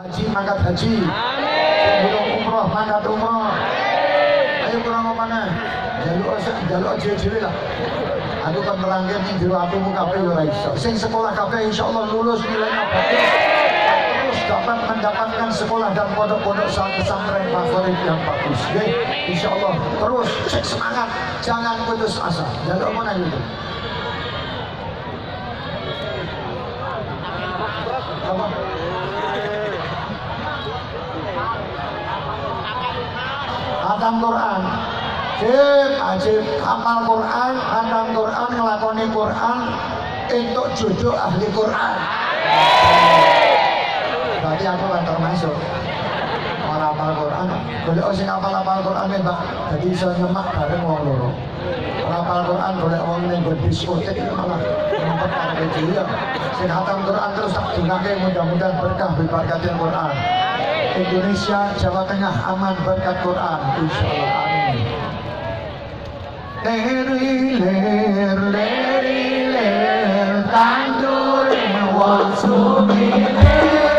Haji mangkat haji. Amin. Umroh mangkat umroh. Ayo kurang apa nih? Jaluk dhewe lah. Aku kan merangkir ning jero atimu kabeh ya ora iso. Sing sekolah kabeh insyaallah lulus nilainya bagus. Terus dapat mendapatkan sekolah dan pondok-pondok pesantren favorit yang bagus. Nggih, insyaallah. Terus cek semangat, jangan putus asa. Jaluk apa nih itu? Apa? Hatam Quran. Ajib hafal Quran, hatam Quran, ngelakoni Quran, untuk jodoh ahli Quran. Berarti aku kan termasuk orang hafal Quran. Boleh sing hafal Quran Mbak, jadi iso nyemak bareng wong loro. Hafal Quran boleh wong ning diskotek malah nempat karo dia. Sing hatam Quran terus tak dongake mudah-mudahan berkah berkatnya Quran. Indonesia, Jawa Tengah aman berkat Quran, insyaallah. Amin. Ler, tandur wong sumile.